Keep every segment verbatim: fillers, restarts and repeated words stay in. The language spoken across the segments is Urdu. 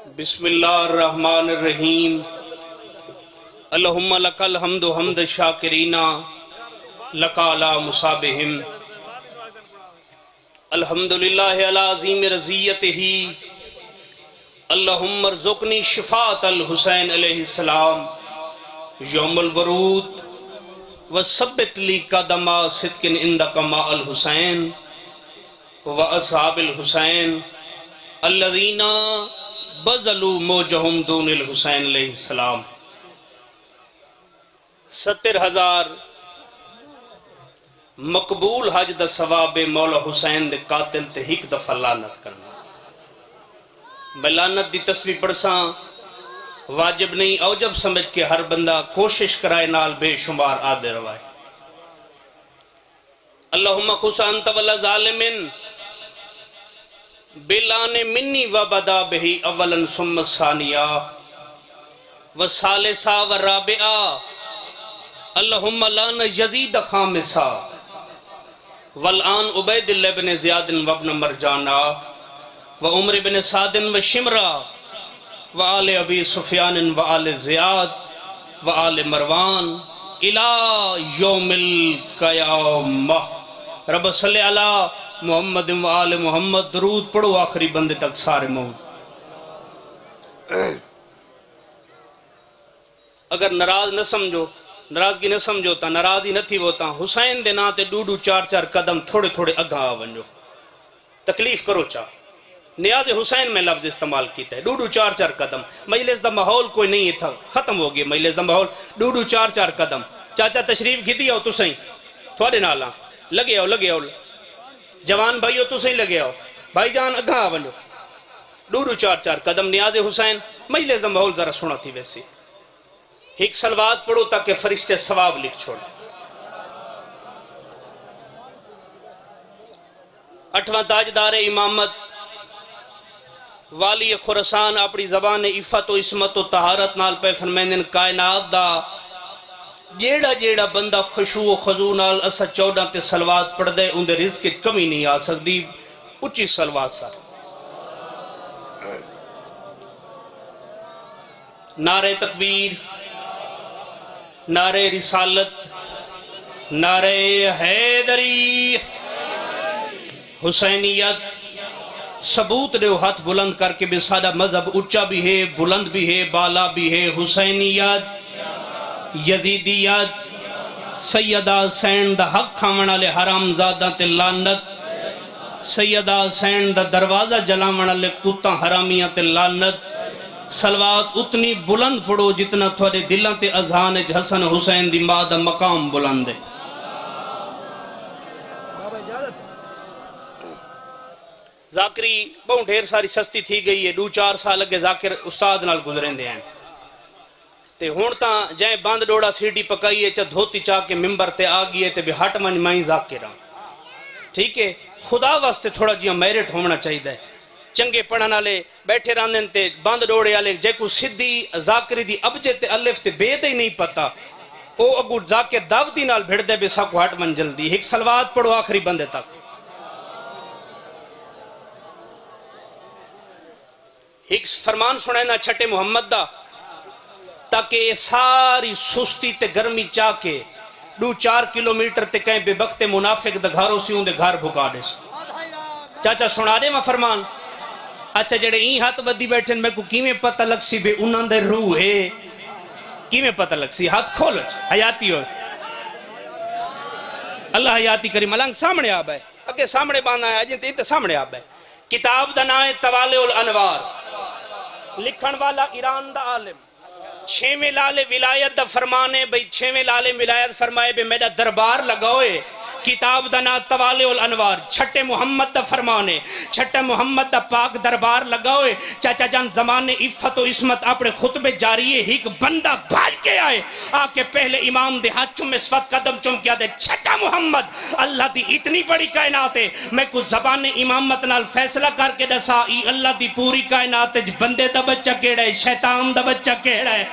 بسم اللہ الرحمن الرحیم اللہم لک الحمد حمد شاکرینا لک علی مصابہم الحمدللہ علی عظیم رضیتہ اللہم ارزقنی شفاعت الحسین علیہ السلام یوم الورود وثبت لی قدم صدق عندک مع الحسین و اصحاب الحسین الذین بذلوا موجہم دون الحسین علیہ السلام. ستر ہزار مقبول حج دا ثواب مولا حسین دے قاتل تے ہک دفع لعنت کرنا. میں لعنت دی تسبیح پڑھساں واجب نہیں اوجب سمجھ کے ہر بندہ کوشش کرائے نال بے شمار آدھے روائے. اللہم خص انت ولا ظالمن بلان منی و بدا بہی اولا ثم ثانیہ و ثالثہ و رابعہ اللہم لان یزید خامسہ والآن عبید اللہ بن زیاد و ابن مرجانہ و عمر بن سعد و شمرہ و آل ابی سفیان و آل زیاد و آل مروان الى یوم القیامہ. رب صلی اللہ محمد و آل محمد درود پڑھو آخری بندے تک سارے موت. اگر ناراض نہ سمجھو ناراضگی نہ سمجھو تا ناراضی نہ تھی ہوتا حسین دے ناتے ڈوڈو چار چار قدم تھوڑے تھوڑے اگھا آونجو تکلیف کرو چاہ نیاز حسین میں لفظ استعمال کیتا ہے. ڈوڈو چار چار قدم مجلس دا ماحول کوئی نہیں تھا ختم ہو گیا مجلس دا ماحول. ڈوڈو چار چار قدم چاچا تشریف گھدی آؤ تو سہیں تھوڑے نالا لگے آؤ لگے آؤ جوان بھائیو تو صحیح لگے آؤ بھائی جان اگھا آونجو ڈوڈو چار چار قدم نیاز حسین مجلس دا ماحول ذرا سنا تھی ویسی. ایک سلوات پڑھو تاکہ فرشتے ثواب لکھ چھوڑ. اٹھواں تاجدار امامت والی خراسان اپنی زبان عفت و عصمت و طہارت نال پہ فرمائندن کائنات دا جیڑا جیڑا بندہ خشوع و خضوع نال اسا چودہ تے سلوات پڑھ دے ان دے رزق کی کمی نہیں آ سکتی. اچھی سلوات سار نعرہ تکبیر نعرہ رسالت نعرہ حیدری حسینیت ثبوت دے ہاتھ بلند کر کے بھی سادہ مذہب اچھا بھی ہے بلند بھی ہے بالا بھی ہے. حسینیت یزیدیت سیدہ حسین دا حق کھاونا لے حرام زادہ تے لعنت سیدہ حسین دا دروازہ جلاونا لے کتا حرامیاں تے لعنت. سلوات اتنی بلند پڑھو جتنا تھوڑے دلوں تے اذہان حسن حسین دی ماں دا مقام بلند ہے. ذاکری بہت ڈھیر ساری سستی تھی گئی ہے. دو چار سال لگے ذاکر استاد نال گزرین دے ہیں تے ہون تاں جائیں باند ڈوڑا سیڈی پکائیے چا دھوتی چاہ کے ممبر تے آگئے تے بھی ہٹ من مائیں ذاکر ہاں. ٹھیک ہے خدا واسطے تھوڑا جیاں میرٹ ہونا چاہیے دے. چنگے پڑھنا لے بیٹھے راندن تے باند ڈوڑے آلے جے کو صدی ذاکری دی ابجے تے الف تے بے دے ہی نہیں پتا او اگو ذاکر دعوتی نال بھڑ دے بے ساکو ہٹ من جلدی. ایک سلوات پڑھو آخری بندے تک. ایک فرمان سنائنا چھٹے محمد دا تاکہ ساری سستی تے گرمی چاہ کے دو چار کلومیٹر تے کہیں بے بخت منافق دا گھاروں سی ہوں دے گھار بھکا دے. چاچا سنا دے میں فرمان. اچھا جڑے این ہاتھ بدی بیٹھن میں کو کیویں پتہ لگ سی بے انہاں دے روح ہے کیویں پتہ لگ سی ہاتھ کھولو حیاتی ہو اللہ حیاتی کریم ملنگ سامنے آب ہے اگے سامنے باندھا ہے اجن تے سامنے آب ہے. کتاب دا نام ہے طوالع الانوار لکھن والا ایران دا عالم چھویں لالے ولایت دا فرمانے بھئی چھویں لالے ولایت فرمائے بے میرا دربار لگوئے. کتاب دا نا طوالع الانوار چھٹے محمد دا فرمانے چھٹے محمد دا پاک دربار لگوئے. چاچا جان زمانے عفت و عصمت اپنے خطبے جاریے ایک بندہ بھاج کے آئے آکے پہلے امام دے ہاتھ چم اس وقت قدم چم کیا دے چھٹا محمد اللہ دی اتنی بڑی کائنات ہے میں کو زبان امامت نال فیصلہ کر کے دسا ای اللہ دی پوری کائنات ہے بندے دا بچہ کیڑا ہے شیطان دا بچہ کیڑا ہے.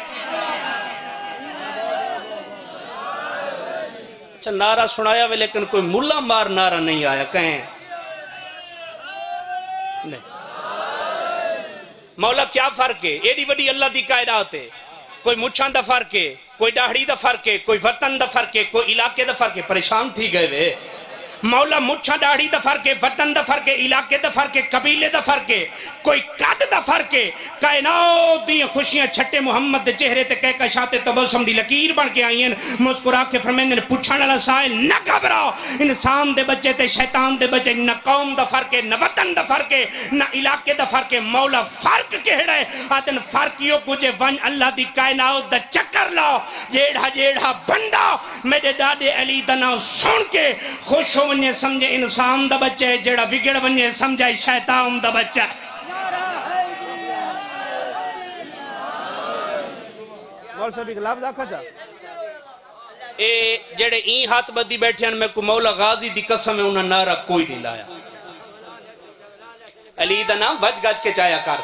نعرہ سنایا ہوئے لیکن کوئی ملا مار نعرہ نہیں آیا کہیں نہیں. مولا کیا فرق ہے؟ ایڈی وڈی اللہ دی کائنات ہے، کوئی مچھاں دا فرق ہے، کوئی ڈاڑھی دا فرق ہے، کوئی وطن دا فرق ہے، کوئی علاقے دا فرق ہے، پریشان تھی گئے وے مولا مچھا ڈاڑھی دا فرق ہے، وطن دا فرق ہے، علاقے دا فرق ہے، قبیلے دا فرق ہے، کوئی قد دا فرق ہے، کائنات دی خوشیاں چھٹے محمد دے چہرے تے کہہ کشاتے تبسم دی لکیر بن کے آئیں مسکرا کے فرمیندے پوچھن والا سائل نہ گھبرا، انسان دے بچے تے شیطان دے بچے نہ قوم دا فرق ہے، نہ وطن دا فرق ہے، نہ علاقے دا فرق ہے، مولا فرق کہڑا ہے آدن فرقیوں کچھ ون اللہ دی کائنات دا چکر لاؤ جیڑا جیڑا بندہ میرے دادے علی دا نام سن کے خوش ہو ونجے سمجھے انسان دا بچہ ہے، جیڑا بگڑ ونجے سمجھے شیطان دا بچہ ہے۔ مول صاحب اخلاف داکھا چاہ اے جیڑے این ہاتھ بدی بیٹھے ہیں میں کو مولا غازی دی قسم ہے انہاں نعرہ کوئی نہیں لایا، علی دا نام وج گج کے چایا کر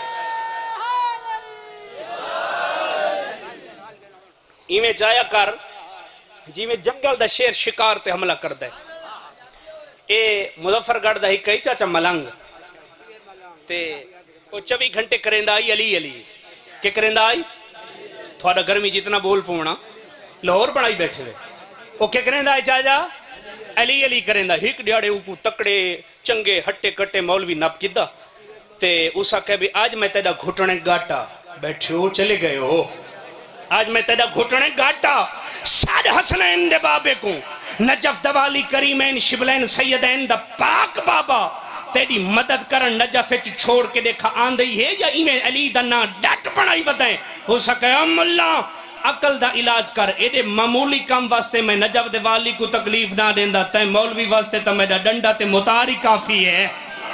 ایویں چایا کر جی میں جنگل دا شیر شکار تے حملہ کر دے۔ اے مظفر گڑھ دا ہی کئی چاچا ملنگ تے وہ چوی گھنٹے کرندہ آئی علی علی کہ کرندہ آئی تھوڑا گرمی جتنا بول پونا لاہور بنائی بیٹھے ہوئے وہ کہ کرندہ آئی چاچا علی علی کرندہ ہک ڈیاڑے اوپو تکڑے چنگے ہٹے کٹے مولوی نپ کدہ تے اسا کہہ بھی آج میں تیڑا گھٹنے گاٹا بیٹھے ہو چلے گئے ہو، آج میں تیڑا گھٹنے گاٹا ساد حسنین دے بابے کو نجف دوالی کریمین شبلین سیدین دا پاک بابا تیری مدد کرن نجف اچھ چھوڑ کے دیکھا آندھئی ہے یا ایمیں علی دا نا ڈٹ بنائی بدائیں ہو سکے ام اللہ عقل دا علاج کر ایڈے معمولی کم واسطے میں نجف دوالی کو تکلیف نہ دیندہ تے مولوی واسطے تا میرا ڈنڈا تے متاری کافی ہے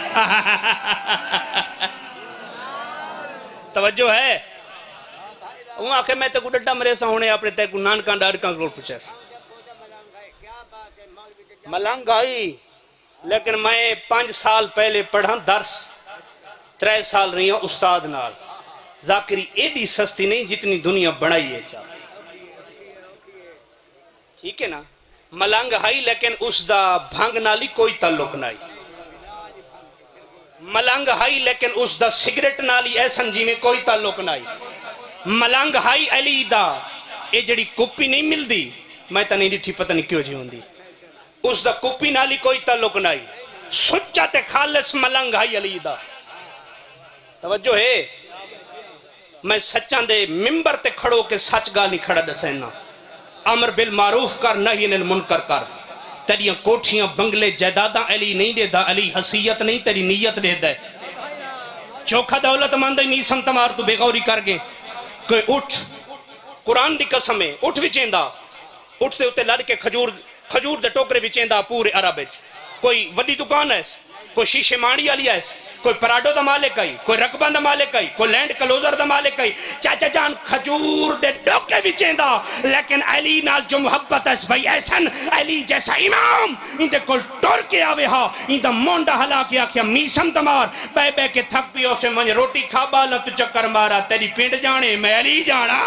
توجہ ہے وہ آکھے میں تے کو ڈڈا مرے سا ہونے اپنے تے کو نانکان ڈارکان کلول پوچھے سا ملنگ آئی لیکن میں پانچ سال پہلے پڑھا درس ترے سال رہی ہوں استاد نال ذاکری ایڈی سستی نہیں جتنی دنیا بڑھائی ہے چاہ ٹھیک ہے نا ملنگ آئی لیکن اس دا بھنگ نالی کوئی تعلق نہیں ملنگ آئی لیکن اس دا سگریٹ نالی ایسن جی میں کوئی تعلق نہیں ملنگ ہائی علی دا اے جڑی کپی نہیں مل دی میں تا نہیں ڈٹھی پتہ نہیں کیوں جی ہوں دی اس دا کپی نالی کوئی تعلق نہیں سچا تے خالص ملنگ ہائی علی دا توجہ ہے میں سچان دے ممبر تے کھڑو کے سچ گالی کھڑا دسینا امر بالمعروف کر نہی انل منکر کر تیریاں کوٹھیاں بنگلے جائداداں علی نہیں دے دا علی حسیت نہیں تیری نیت دے دے چوکھا دولت ماندے میسم تمار تو بے غوری کر گئے کوئی اٹھ قرآن دی قسم ہے اٹھ وچیندہ اٹھتے ہوتے لڑ کے کھجور کھجور دے ٹوکرے وچیندہ پورے عرب وچ کوئی وڈی دکان ہے کوئی شیشے مانڈی والی ہے کوئی پراڈو دا مالک ہے کوئی رقبہ دا مالک ہے کوئی لینڈ کلوزر دا مالک ہے چاچا جان کھجور دے ٹوکرے وچیندہ لیکن علی نال جو محبت ہے بھائی ایسن علی جیسا امام ان دے کل ٹور کے آوے ہاں ان دا مونڈا ہلا کے آکھیا میسم تمار بے بے کے تھک پیو سے من روٹی کھا بالا تو چکر مارا تیری پینڈ جانے میں علی جانا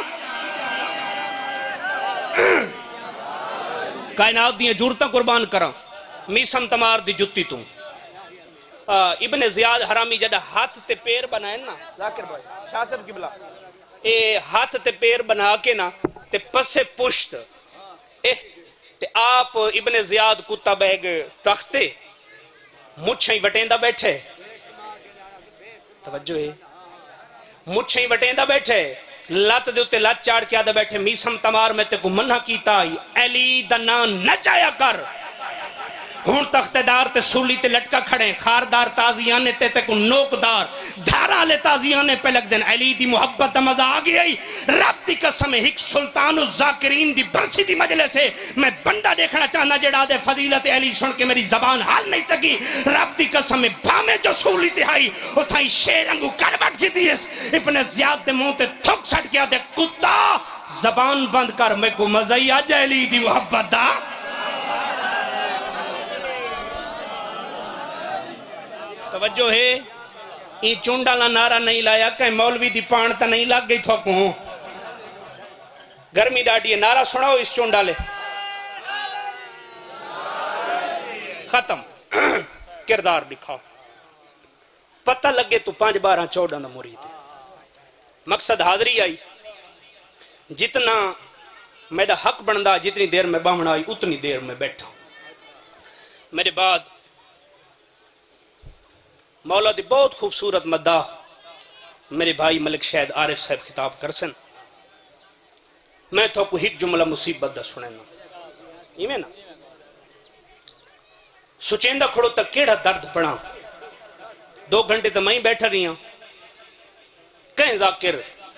کائنات دیاں جورتاں قربان کرا میسم تمار دی جتی توں ابن زیاد حرامی جدہ ہاتھ تے پیر بنائیں نا ذاکر بھائی شاہ صاحب کی بلا اے ہاتھ تے پیر بنا کے نا تے پس پشت اے تے آپ ابن زیاد کتا بیگ تختے مچھیں وٹیندہ بیٹھے توجہ ہے مچھیں وٹیندہ بیٹھے لات دے اتے لات چاڑ کے آدھے بیٹھے میسم تمار میں تے کو منہ کیتا آئی علی دنان نہ چایا کر ہون تختدار تے سولی تے لٹکا کھڑے خاردار تازیانے تے تے کو نوکدار دھارا لے تازیانے پہ لگ دن علی دی محبت دا مزہ آگئی آئی رب دی قسم ایک سلطان الزاکرین دی برسی دی مجلس ہے میں بندہ دیکھنا چاہنا جڑا دے فضیلت علی سن کے میری زبان حال نہیں سکی رب دی قسم بامے جو سولی تہائی اتھائی شیر انگو کربٹ کی دیس ابن زیاد دے موں تے تھک سٹ کیا دے کتا زبان بند کر میں کو مزہ ہی آ جائے علی دی محبت دا توجہ ہے یہ چونڈالا نعرہ نہیں لایا کہیں مولوی دی پانتا نہیں لگ گئی تھوکوں گرمی ڈاٹی ہے نعرہ سناو اس چونڈالے ختم کردار دکھاؤ پتہ لگے تو پانچ بارہ چودہ دا مرید ہے مقصد حاضری آئی، جتنا میرا حق بندا جتنی دیر میں باہن آئی اتنی دیر میں بیٹھا. میرے بعد مولا دی بہت خوبصورت مداح میرے بھائی ملک شہد عارف صاحب خطاب کرسن. میں تو کو ایک جملہ مصیبت دا سنینا ایویں نا سچیندہ کھڑو تک کیڑا درد پڑا. دو گھنٹے تو میں ہی بیٹھا رہی ہوں. کہیں ذاکر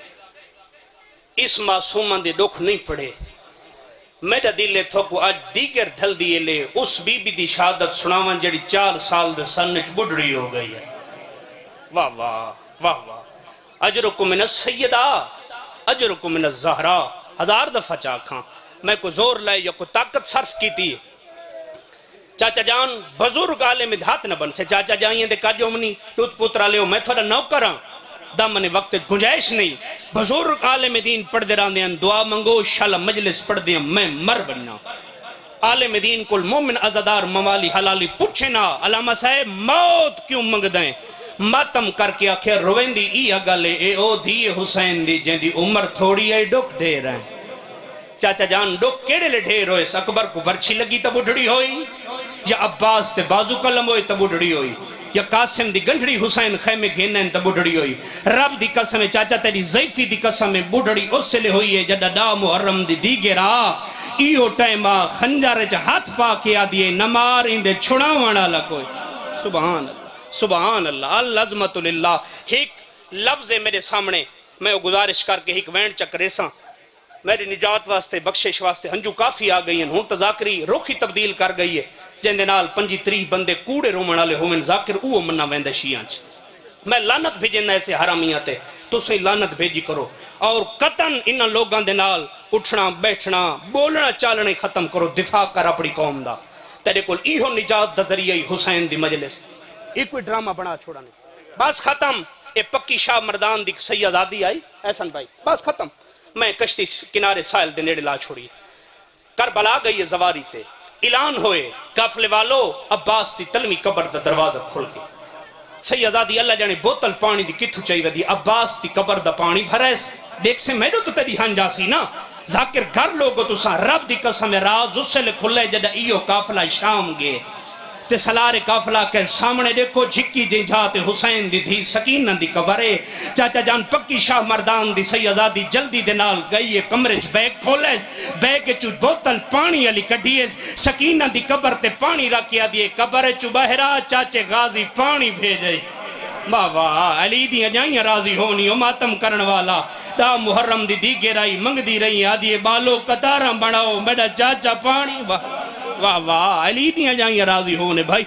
اس معصومان دے دکھ نہیں پڑے. میرا دل ہے تو کو آج دیگر ڈھل دیے لے اس بی بی دی شہادت سناوان جڑی چار سال دے سنچ بڑھڑی ہو گئی ہے. واہ واہ واہ واہ. اجرکم من السیدہ اجرکم من الزہرا. ہزار دفعہ چاکھاں میں کو زور لائے یا کو طاقت صرف کی تھی. چاچا جان بزرگ عالم دھات نہ بن سے. چاچا جان یہ دے کاجو منی ٹوت پوترا لے ہو میں تھوڑا نوکراں دامن وقت گنجائش نہیں. بزرگ عالم دین پڑھ دے راندے ہیں دعا منگو شالا مجلس پڑھ دے میں مر بننا. عالم دین کل مومن ازادار موالی حلالی پوچھے نا علامہ صاحب موت کیوں منگ دیں. ماتم کر کے آخر روین دی ای اگلے اے او دی حسین دی جن دی عمر تھوڑی ہے ڈک ڈھیر ہیں. چاچا جان ڈک کیڑے لے ڈھیر ہوئے. اکبر کو برچھی لگی تب اڑھڑی ہوئی یا عباس تے بازو کلم ہوئے تب اڑھڑی ہوئی یا قاسم دی گنڈڑی حسین خیمے گھینن تب اڑھڑی ہوئی. رب دی قسم چاچا تیری ضعیفی دی قسم بڑھڑی اس سے لے ہوئی ہے جڈا دا محرم دی دیگرا ایو ٹائمہ خنجر چا ہاتھ پا کے آدھیے نمار اندے چھڑاوانا لکوئی. سبحان اللہ سبحان اللہ العظمت للہ. ایک لفظ ہے میرے سامنے میں گزارش کر کے ایک وینڈ چک ریساں میری نجات واسطے بخشش واسطے ہنجو کافی آ گئی ہیں. ہوں تو ذاکری روخی تبدیل کر گئی ہے جن دے نال پنجی تری بندے کوڑے رومن والے ہومن ذاکر اوہ مننا ویندے شیعہ چ. میں لعنت بھیجنا ایسے حرامیاں تے تسیں لعنت بھیجی کرو اور قطن انہاں لوگاں دے نال اٹھنا بیٹھنا بولنا چالنے ختم کرو. دفاع کر اپنی قوم دا. تیرے کول ایہو نجات دا ذریعہ حسین دی مجلس. ایک کوئی ڈرامہ بنا چھوڑا نہیں. بس ختم. اے پکی شاہ مردان دی سیدادی آئی احسن بھائی بس ختم. میں کشتی کنارے ساحل دے نیڑے لا چھوڑی. کربلا گئی زواری تے اعلان ہوئے قافلے والو عباس دی تلوی قبر دا دروازہ کھل کے. سیدادی اللہ جانے بوتل پانی دی کتھو چاہی ودی. عباس دی قبر دا پانی بھرائس دیکھ سے میں تو تیری ہن جاسی نا. ذاکر گھر لوگو تو ساں رب دی قسم راز اس سے لے کھلے جدہ ایو قافلہ شام گئے تے سلار قافلہ کے سامنے دیکھو جھکی جی جاتے حسین دی دھی سکینہ دی قبرے. چاچا جان پکی شاہ مردان دی سیدادی جلدی دے نال گئی کمرے چ بیگ کھولے بیگ چ بوتل پانی علی کڈیے سکینہ دی قبر تے پانی رکھیا دیے قبر چ بہرا چاچے غازی پانی بھیجے. واہ واہ علی دی اجائیں راضی ہونی او ماتم کرن والا دا محرم دی دی گرائی منگ دی رہی آدھیے بالو قطاراں بناؤ میرا چاچا پانی. واہ واہ واہ علی دیاں جائیں راضی ہونے بھائی.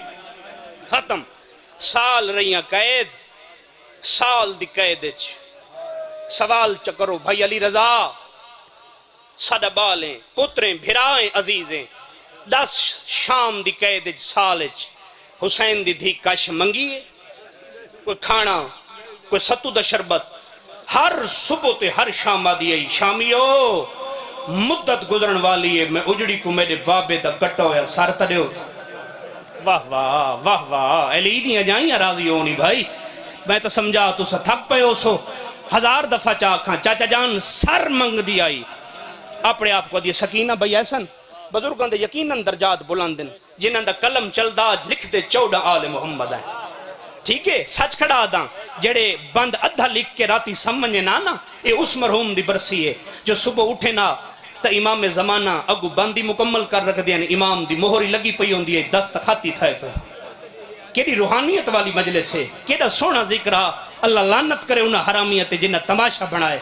ختم. سال رہیاں قید سال دی قید چ سوال چکرو بھائی علی رضا ساڈا بالیں پتریں بھرائیں عزیزیں دس شام دی قید چ سال چ حسین دی دھی کش منگیے کوئی کھانا کوئی ستو دا شربت ہر صبح تے ہر شام آدھی شامیو مدت گزرن والی ہے میں اجڑی کو میرے بابے دا کٹا ہویا سار تڑے ہو. واہ واہ واہ واہ علی دیاں جائیں راضی ہونی بھائی. میں تو سمجھا تو سا تھک پہ ہو سو ہزار دفعہ چاکھاں. چاچا جان سر منگ دی آئی اپنے آپ کو دیئے سکینہ بھائی ایسن بزرگاں دے یقیناً درجات بلندن جنہاں دا قلم چلدا لکھ دے چودہ آل محمد ہیں. ٹھیک ہے سچ کھڑا آدھاں جڑے بند ادھا لکھ کے راتی سمجھے نا نا اے اس مرحوم دی برسی ہے جو صبح اٹھے نا تا امام زمانہ اگو بندی مکمل کر رکھ دیا امام دی مہری لگی پئی ہوندی ہے دست خاتی تھائے پہ. کیڑی روحانیت والی مجلس ہے کیڑا سونا ذکرہ. اللہ لعنت کرے انہا حرامیت جنہ تماشا بنائے.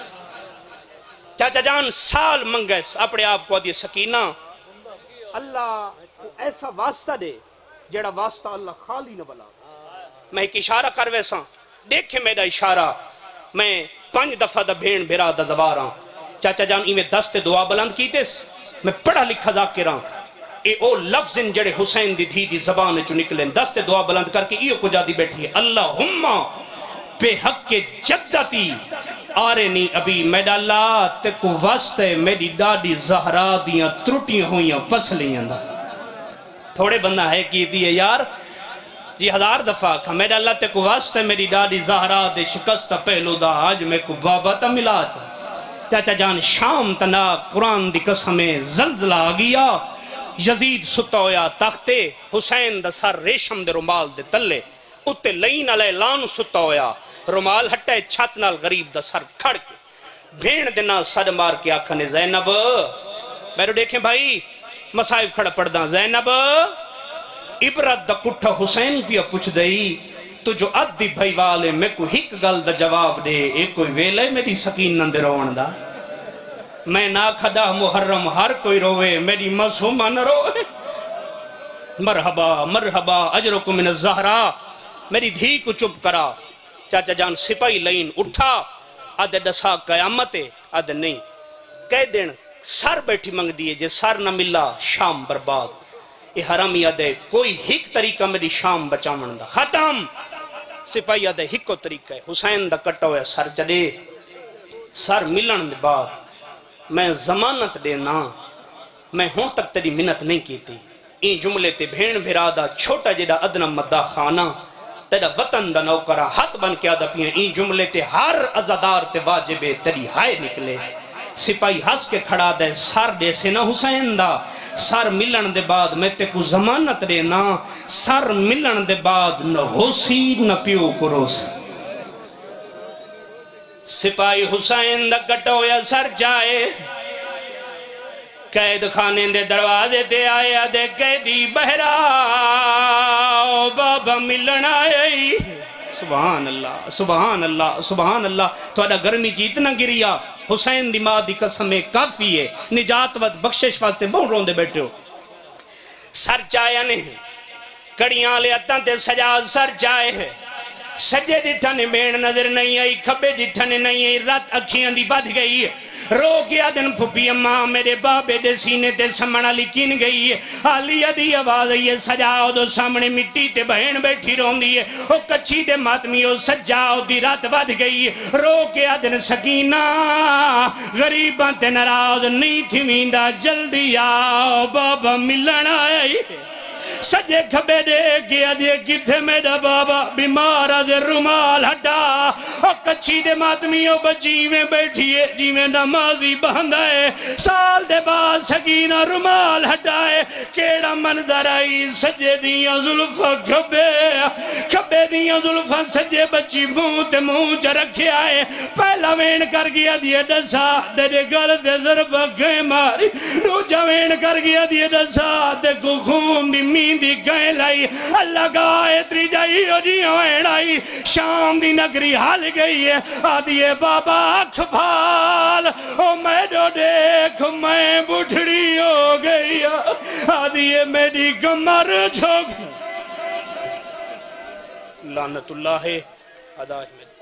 چاچا جان سال منگیس اپنے آپ کو دیئے سکینہ اللہ ایسا واسطہ دے جڑا واسطہ اللہ خالی نہ بلا. میں ایک اشارہ کر ویسا دیکھے میرا اشارہ میں پانچ دفعہ دا بھین بھیرا دا زواراں. چاچا جان ایویں دست دعا بلند کیتے میں پڑھا لکھا ذاکراں اے او لفظ جڑے حسین دی دھی دی زبان چو نکلیں دست دعا بلند کر کے ایو کو جا دی بیٹھی ہے. اللہم بے حق کے جدتی آرینی ابھی میڈا اللہ تے کو واسطے میری ڈاڈی زہرا دیاں ترٹیاں ہویاں پسلیاں دا. تھوڑے بندہ ہے کی دیئے یار جی ہزار دفعہ کھا میرا اللہ تے کو واسطے میری ڈاڈی زہرا دے شکست پہلو دا آج میں کو بابا تا ملا چا چاچا جان شام تنا قرآن دی قسمیں زلزلہ آگیا یزید ستا ہویا تختے حسین دا سر ریشم دے رمال دے تلے اتے لین علیہ لان ستا ہویا رمال ہٹے چھت نال غریب دا سر کھڑ کے بھین دینا سڑ مار کے آکھنے زینب میرے دیکھیں بھائی مسائب کھڑا پڑھدا زینب عبرت دا کٹھا حسین پیا پوچھ دئی تو جو ادھی بھائی والے میں کو ہک گل دا جواب دے ایک کوئی ویلے میری سکین نندے روان دا میں نا کھدا محرم ہر کوئی روے میری معصومہ نہ روے مرحبا مرحبا اجرکم من الزہرا میری دھی کو چپ کرا چاچا جان سپاہی لین اٹھا آدھے ڈسا قیامت آدھے نہیں کہہ دین سر بیٹھی منگ دیئے جے سر نہ ملا شام برباد یہ حرامی آدھے کوئی ہک طریقہ میری شام بچامن دا ختم سپاہی آدھے ہکو طریقہ ہے حسین دا کٹا ہویا سر چلے سر ملن دے بعد میں ضمانت دینا میں ہون تک تیری منت نہیں کیتی این جملے تے بھین بھرادا چھوٹا جڑا ادنا مدہ خانہ تیرا وطن دا نوکرہ ہاتھ بن کے آدھا پیا این جملے تے ہر عزادار تے واجبے تیری ہائے نکلے سپاہی ہس کے کھڑا دے سر دے سے نہ حسین دا سر ملن دے بعد میں تے کو ضمانت دینا سر ملن دے بعد نہ ہوسی نہ پیو کروس سپاہی حسین دا کٹو یا سر جائے قید خانے دے دروازے تے آیا دے قیدی بہرا بابا ملن آئی سبحان اللہ سبحان اللہ سبحان اللہ تو اڈا گرمی جیتنا گریا حسین دی ماں دی قسمیں کافی ہے نجات ود بخشش واسطے بہن روندے بیٹھے ہو سر چایا نہیں کڑیاں لے اتاں تے سجاد سر چائے ہے سجے ڈٹھنے بین نظر نہیں آئی کھبے ڈٹھنے نہیں آئی رات اکھیاں دی بد گئی ہے رو گیا دن پھپی اماں میرے بابے دے سینے تے سمنا لکین گئی ہے آلیہ دی آواز ہے سجاؤ دو سامنے مٹی تے بہن بیٹھی رون دی ہے او کچھی دے ماتمیوں سجاؤ دی رات بد گئی ہے رو گیا دن سکینہ غریباں تے نراز نہیں تھی میندہ جلدی آؤ بابا ملن آئی سجے کھبے دے گیا دے کتھے میرا بابا بیمارہ دے رومال ہٹا اور کچھی دے ماتمیوں بچی میں بیٹھیے جی میں نمازی بہندائے سال دے بعد سکینہ رومال ہٹائے کیڑا منظر آئی سجے دیاں ظلفہ کھبے کھبے دیاں ظلفہ سجے بچی موں تے موں چا رکھے آئے پہلا وین کر گیا دیے ڈسا دے دے گل دے ضربہ گئے ماری روجہ وین کر گیا دیے ڈسا دے کو خون دی مین دی گئے لائی اللہ گائے تری جائی ہو جی ہوئے لائی شام دی نگری حال گئی ہے آدھیے بابا اکھ بھال او میں دو دیکھ میں بٹھڑی ہو گئی آدھیے میری گمر جھوگ لعنت اللہ ہے اداش میں